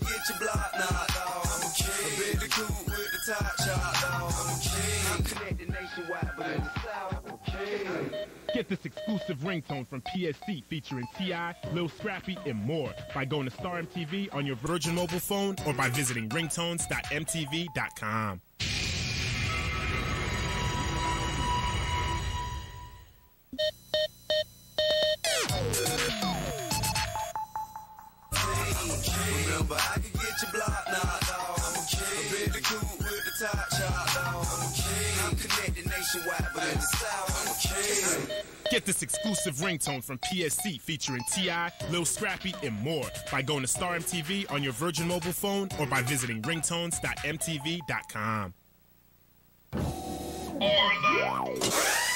get your block knocked off. I'm a king. A bit the coupe with the top chopped off. I'm a king. I'm connected nationwide, but in the South, I'm a king. Get this exclusive ringtone from PSC featuring T.I., Lil Scrappy, and more by going to Star MTV on your Virgin mobile phone or by visiting ringtones.mtv.com. Remember, I can get your block knocked off. I'm a king. A bit the coupe with the top chopped off. I'm a king. I'm connected nationwide, but in the South, I'm a king. Get this exclusive ringtone from PSC featuring T.I., Lil Scrappy, and more by going to Star MTV on your Virgin mobile phone or by visiting ringtones.mtv.com.